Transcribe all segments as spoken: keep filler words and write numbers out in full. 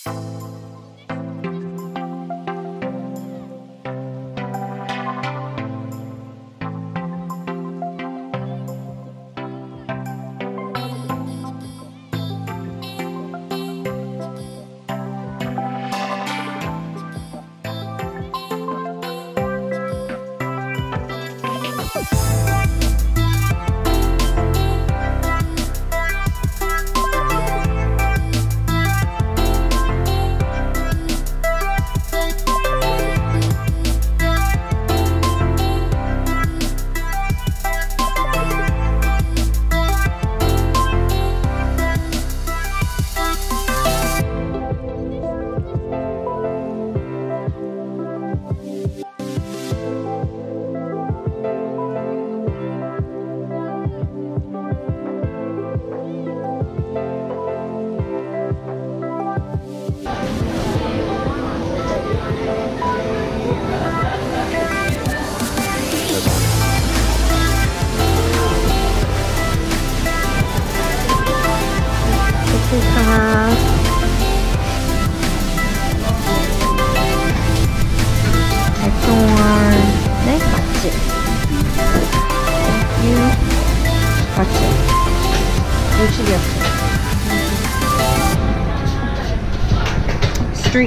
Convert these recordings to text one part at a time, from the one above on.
Street.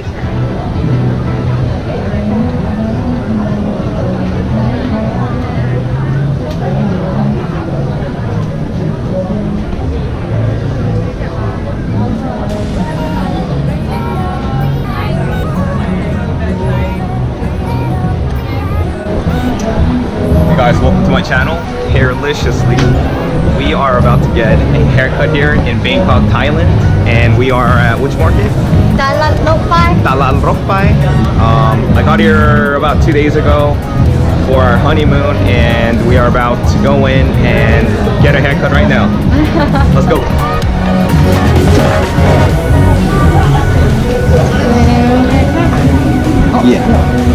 Hey guys, welcome to my channel, HAIRLICIOUSLY. We are about to get a haircut here in Bangkok, Thailand, and we are at which market? Talalroppai. Um, I got here about two days ago for our honeymoon, and we are about to go in and get a haircut right now. Let's go. Yeah.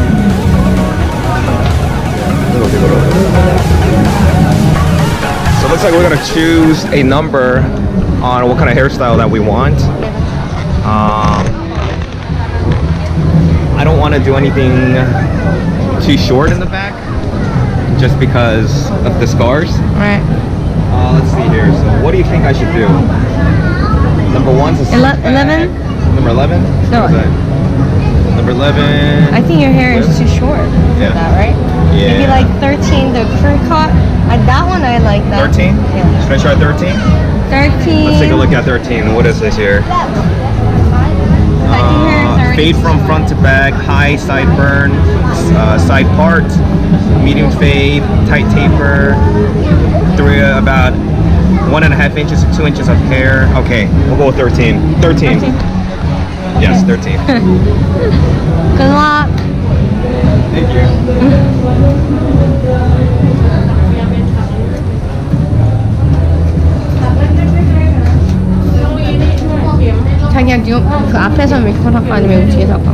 So it looks like we're gonna choose a number on what kind of hairstyle that we want. Um, I don't want to do anything too short in the back, just because of the scars. Right. Uh, let's see here. So what do you think I should do? Number one's a Ele eleven. Number eleven. No. Number eleven. I think your hair is too short for Yeah. that, right? Yeah. Maybe like thirteen, the crew cut. Uh, that one I like that. thirteen? Yeah. Should I try thirteen? thirteen. Let's take a look at thirteen. What is this here? Uh, fade from front to back, high sideburn, uh, side part, medium fade, tight taper, three uh, about one and a half inches to two inches of hair. Okay, we'll go with thirteen. thirteen. thirteen. Yes, thirteen. Good luck. Thank you. 자기야 지금 그 앞에서 메이크업 할까 아니면 뒤에서 할까?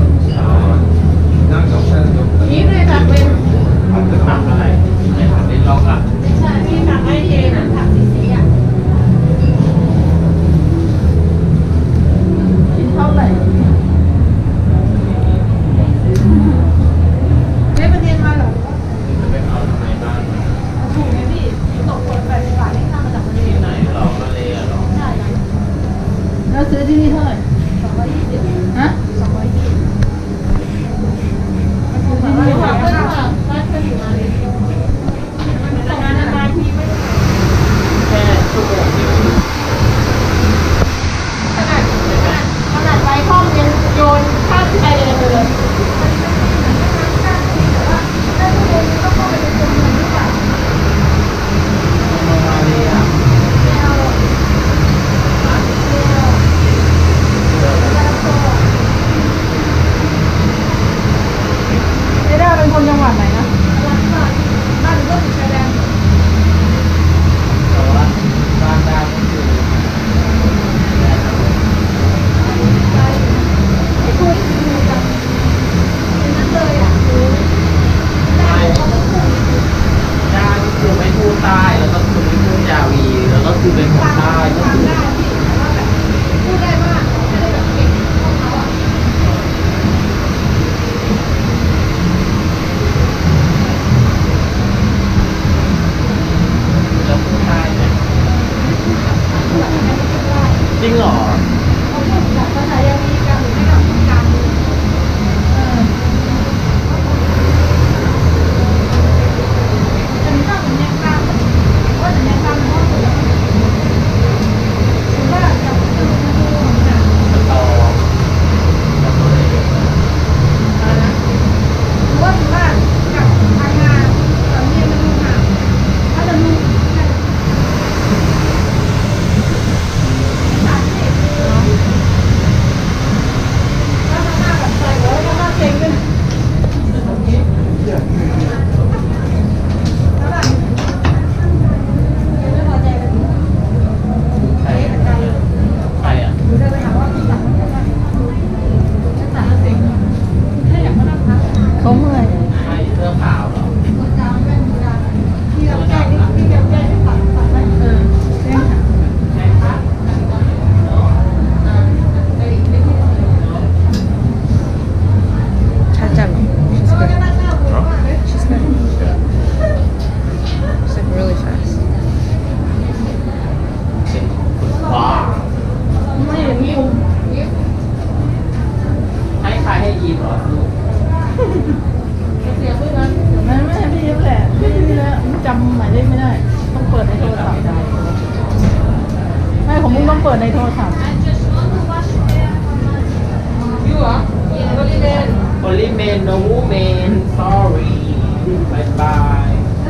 รีมเหรอลูกเสียเพื่อนไม่ไม่ให้พี่ยิ้มแหละพี่ยิ้มแล้วจำหมายเลขไม่ได้ต้องเปิดในโทรศัพท์ได้ไม่ของมึงต้องเปิดในโทรศัพท์ You are? Only men. Only men no women sorry bye bye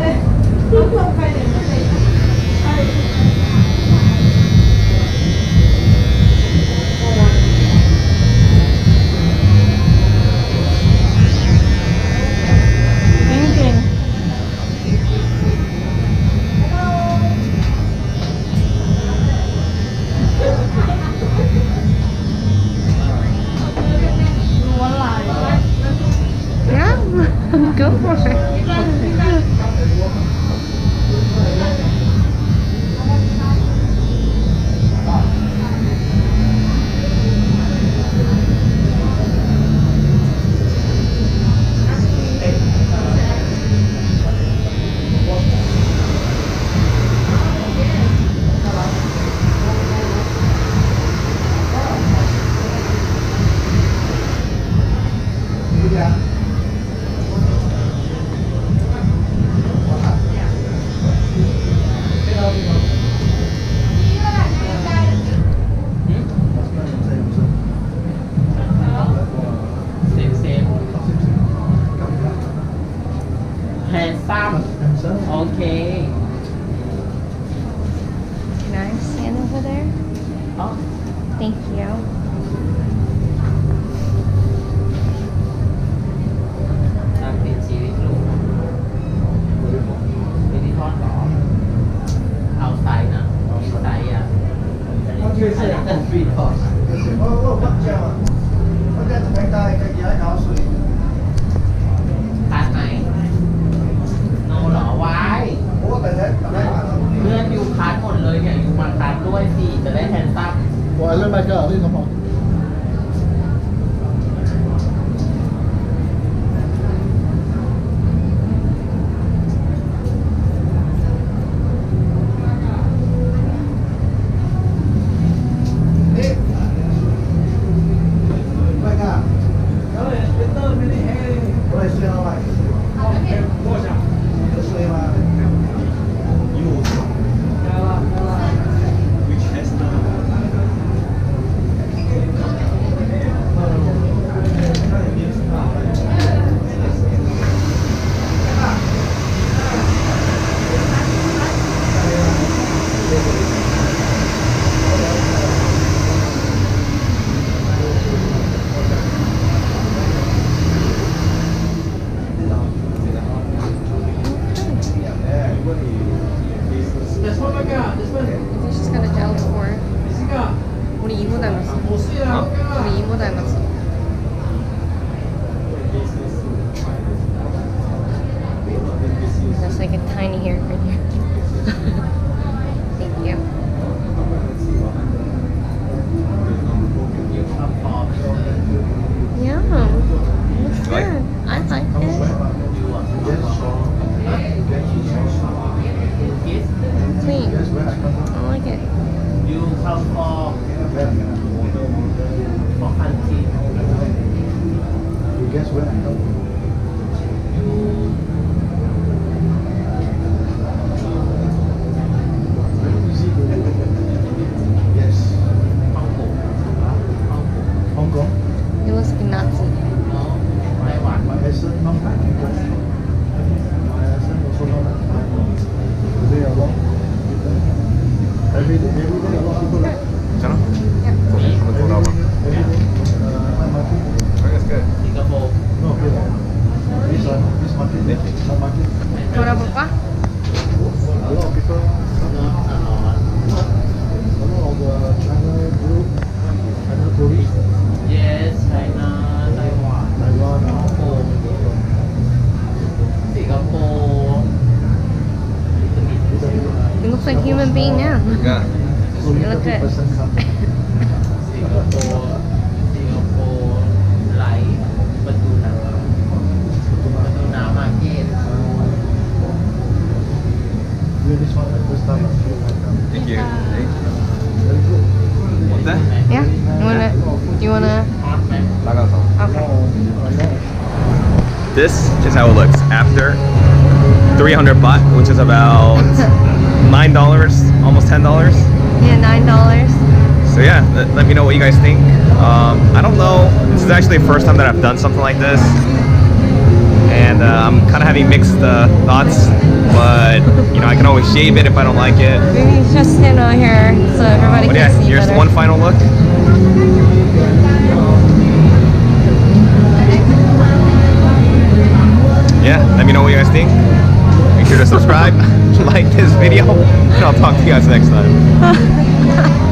เก่งล้วนลาย Yeah, go for it. handsome okay Can I stand over there? อ๋อ Thank you. ตามติดชีวิตลูกวิธีทอดหรอเอาไซส์นะมีไซส์อ่ะอันนี้เป็นฟรีทอดขาดไหนโนเหรอไว้เพื่อนอยู่คัดหมดเลยเนี่ยอยู่มาคัดด้วยสิจะได้แฮนซัม我还是买个那什么。 I just got a gel for. 우리 이모 닮았어. 우리 이모 닮았어. That's like a tiny hair right here. Thank you. Yeah, looks Like? good. I like it. Clean. I like it. You come for for country. You guess where I come from? Easy to yes. Hong Kong. You look like a Nazi. No, Taiwan. My accent not bad. My accent also not bad. Today a lot. Every day, every day a lot of people like. 괜찮아? Yeah. 한번 돌아봐. Every day. Uh, my market. That's good. Singapore. No, okay. This one, this market, my market. 돌아볼까? A lot of people. A lot of the China group, China tourists, Yes, China, Taiwan, Taiwan, Hong Kong, Singapore. You look like a human being now. Yeah. only You look thirty good. percent come. Singapore, Singapore, like ประตูน้ำประตูน้ำมาร์เก็ต Yeah, this one, the first time I feel like I'm Thank you. very good. Want that? Yeah. You wanna? Do you wanna? ฮอตไหม Okay. This is how it looks after. three hundred baht, which is about nine dollars, almost ten dollars. Yeah, nine dollars. So yeah, let, let me know what you guys think. Um, I don't know. This is actually the first time that I've done something like this, and uh, I'm kind of having mixed uh, thoughts. But you know, I can always shave it if I don't like it. Maybe just stand over here so everybody But can yeah, see here's better. one final look. Yeah, let me know what you guys think. Make sure to subscribe, like this video, and I'll talk to you guys next time.